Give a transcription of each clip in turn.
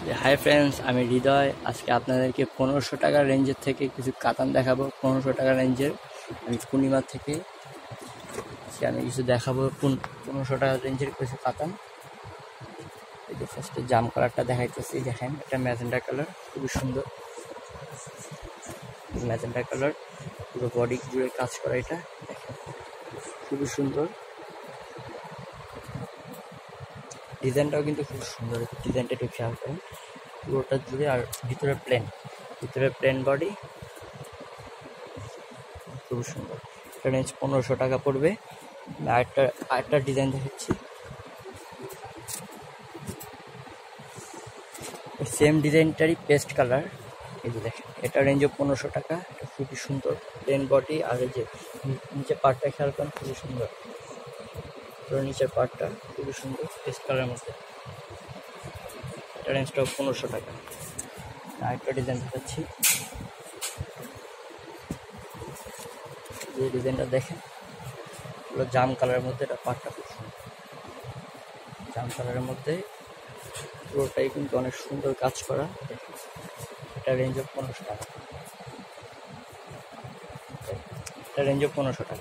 Hi friends, আমি হৃদয়। আজকে আপনাদেরকে 1500 টাকার রেঞ্জের থেকে কিছু কাতান দেখাবো। 1500 টাকা রেঞ্জের আমি পূর্ণিমা থেকে আমি কিছু দেখাবো। 1500 টাকার রেঞ্জের কিছু কাতান। এই যে ফার্স্টে জাম কালারটা দেখাইতেছি, দেখেন এটা ম্যাজেন্ডা কালার, খুবই সুন্দর ম্যাজেন্ডা কালার, পুরো বডি জুড়ে কাজ করা। এটা দেখেন খুবই সুন্দর, ডিজাইনটাও কিন্তু খুব সুন্দর। ডিজাইনটা একটু খেয়াল করেন, পুরোটা জুড়ে আর ভিতরে প্লেন বডি, খুব সুন্দর। এটা রেঞ্জ 1500 টাকা পড়বে। আরেকটা ডিজাইন দেখাচ্ছি, সেম ডিজাইনটারই পেস্ট কালার। এই যে দেখেন, এটা রেঞ্জও 1500 টাকা। এটা খুবই সুন্দর, প্লেন বডি, আর এই যে নিচে পার্টটা খেয়াল করেন, খুবই সুন্দর। নিচের পার্টটা খুবই সুন্দর, পেস্ট কালারের মধ্যে। এটা রেঞ্জটাও 1500 টাকা। আরেকটা ডিজাইন দেখাচ্ছি, যে ডিজাইনটা দেখেন পুরো জাম কালারের মধ্যে। এটা পাটটা খুব সুন্দর, জাম কালারের মধ্যে পুরোটাই কিন্তু অনেক সুন্দর কাজ করা। এটা রেঞ্জ অফ 1500 টাকা। এটা রেঞ্জ অফ 1500 টাকা,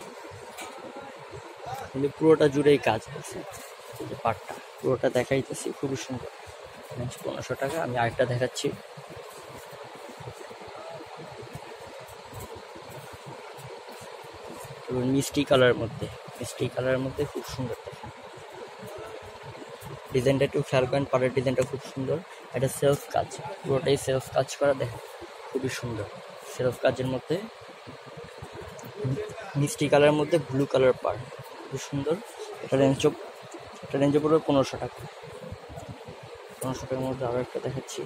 কিন্তু পুরোটা জুড়েই কাজ আছে। এই যে পাটটা পুরোটা দেখাইতেছি, খুবই সুন্দর। রেঞ্জ 1500 টাকা। আমি আরেকটা দেখাচ্ছি, মিষ্টি কালারের মধ্যে খুব সুন্দর। দেখেন ডিজাইনটা একটু খেয়াল করেন, পাড়ের ডিজাইনটা খুব সুন্দর। এটা সেলফ কাজ, পুরোটাই সেলফ কাজ করা। দেখেন খুবই সুন্দর, সেলফ কাজের মধ্যে মিষ্টি কালারের মধ্যে ব্লু কালার পাড়, খুব সুন্দর। এটা রেঞ্জ পড়বে 1500 টাকা। 1500 টাকার মধ্যে আরও একটা দেখাচ্ছি,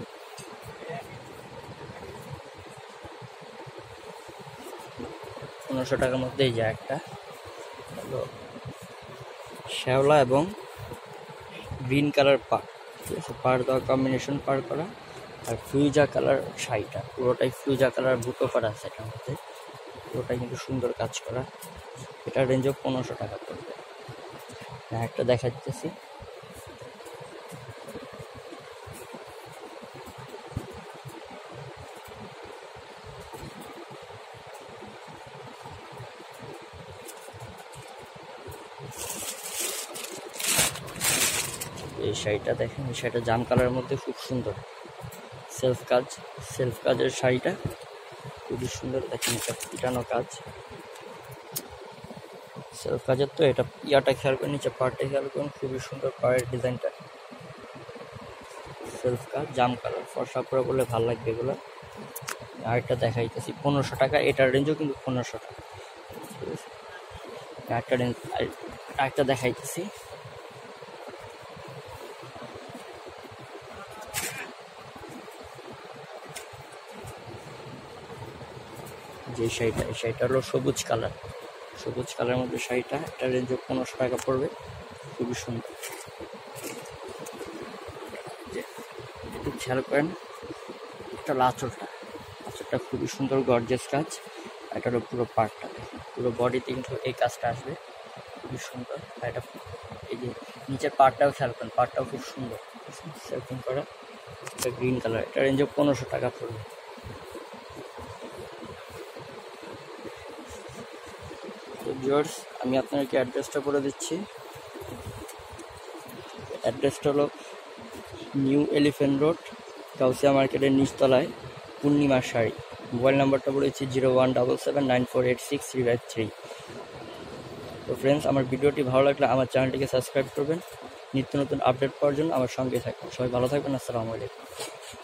টাকার মধ্যে এই যে একটা হলো শ্যাওলা এবং গ্রিন কালার পাড়, ঠিক আছে। পাড় দেওয়া কম্বিনেশন পাড় করা, আর ফিউজা কালার শাড়িটা পুরোটাই ফিউজা কালার বুটো করা আছে এটার মধ্যে, পুরোটাই কিন্তু সুন্দর কাজ করা। এটা রেঞ্জও 1500 টাকা পড়বে। একটা দেখাচ্ছি, এই শাড়িটা দেখেন, এই শাড়িটা জাম কালারের মধ্যে খুব সুন্দর, সেলফ কাজের শাড়িটা খুবই সুন্দর। দেখেন এটা পিটানো কাজ, সেলফ কাজের। তো এটা ইয়াটা খেয়াল করেন, নিচে পাড়টা খেয়াল করেন, খুবই সুন্দর পাড়ের ডিজাইনটা, সেলফ কাজ, জাম কালার। ফর্সা পরে বললে ভালো লাগবে এগুলো। আরেকটা দেখাইতেছি 1500 টাকা। এটার রেঞ্জও কিন্তু 1500 টাকা, ঠিক আছে। আরেকটা দেখাইতেছি, যে এই শাড়িটা হলো সবুজ কালারের মধ্যে শাড়িটা। এটা রেঞ্জ 1500 টাকা পড়বে, খুবই সুন্দর। একটু খেয়াল করেন, এটা আঁচলটা খুবই সুন্দর, গর্জিয়াস কাজ। এটা হলো পুরো পার্টটা, পুরো বডিতে কিন্তু এই কাজটা আসবে, খুবই সুন্দর। আর এটা এই যে নিচের পার্টটাও খেয়াল করেন, পার্টটাও খুব সুন্দর সেটিং করা। এটা গ্রিন কালার। এটা রেঞ্জ 1500 টাকা পড়বে। তো ভিউয়ার্স, আমি আপনাদেরকে অ্যাড্রেসটা বলে দিচ্ছি। অ্যাড্রেসটা হলো নিউ এলিফ্যান্ট রোড, গাউসিয়া মার্কেটের নিচতলায়, পূর্ণিমা শাড়ি। মোবাইল নাম্বারটা বলেছি 0177948635 তো ফ্রেন্ডস, আমার ভিডিওটি ভালো লাগলে আমার চ্যানেলটিকে সাবস্ক্রাইব করবেন। নিত্য নতুন আপডেট পাওয়ার জন্য আমার সঙ্গে থাকবেন। সবাই ভালো থাকবেন। আসসালামু আলাইকুম।